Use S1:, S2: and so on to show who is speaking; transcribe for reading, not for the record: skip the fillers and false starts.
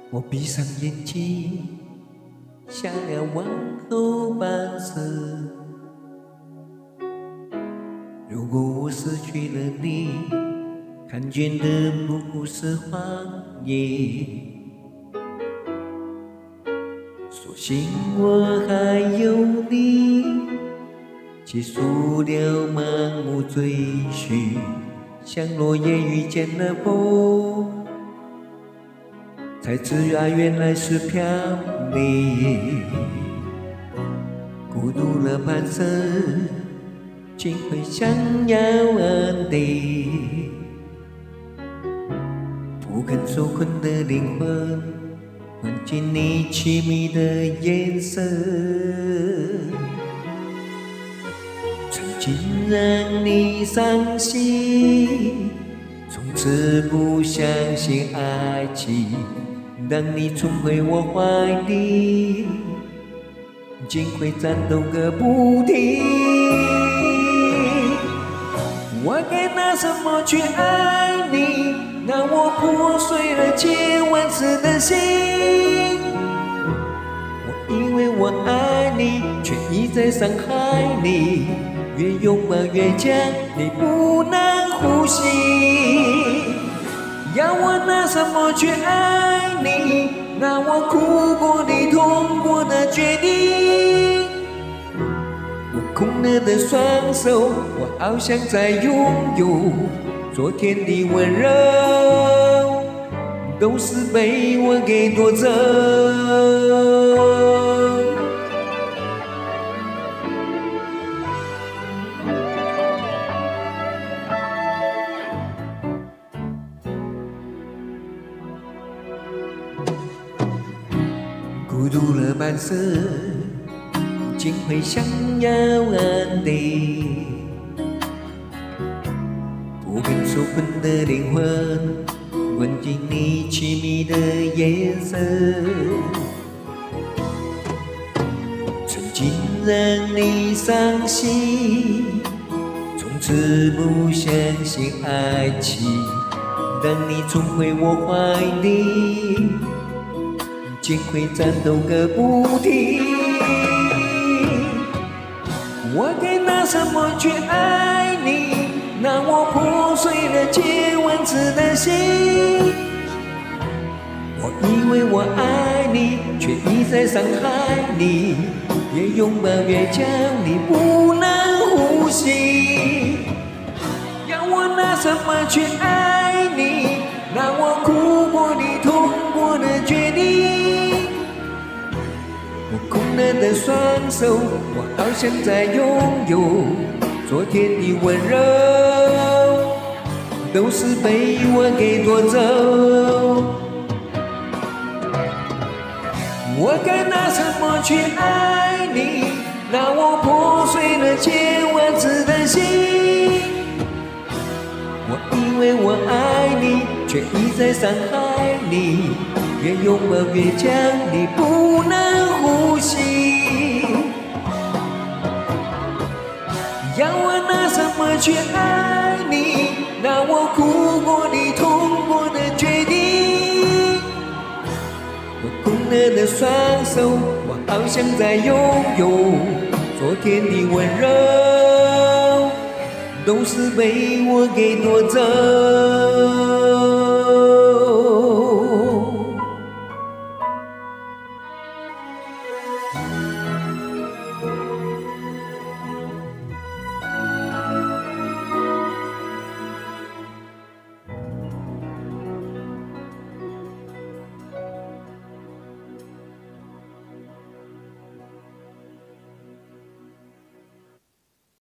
S1: 我闭上眼睛，下了往后半生。如果我失去了你，看见的不是谎言。所幸我还有你，结束了盲目追寻，像落叶遇见了风。才知爱原来是飘零，孤独了半生，竟会想要安定。不肯受困的灵魂，困进你奇密的眼神，曾经让你伤心，从此不相信爱情。当你重回我怀里，竟会颤抖个不停。我该拿什么去爱你？让我破碎了千万次的心。我以为我爱你，却一再伤害你。越拥抱越强，你不能呼吸。要我拿什么去爱你？让我哭过你痛过的决定。我空了的双手，我好想再拥有昨天的温柔，都是被我给夺走。孤独了半生，竟会想要安定。不肯受困的灵魂，困进你奇密的眼神。曾经让你伤心，从此不相信爱情。当你重回我怀里，竟会颤抖个不停。我该拿什么去爱你？让我破碎了千万次的心。我以为我爱你，却一再伤害你。越拥抱越强，你不能呼吸。要我拿什么去爱你？让我哭过你痛过的决定。我空了的双手，我好想再拥有昨天的温柔，都是被我给夺走。我该拿什么去爱你？让我破碎了千万次的心。我以为我爱你，却一再伤害你。越拥抱越强，你不能呼吸。要我拿什么去爱你？让我哭过你痛过的决定。我空了的双手，我好想再拥有昨天的温柔，都是被我给夺走。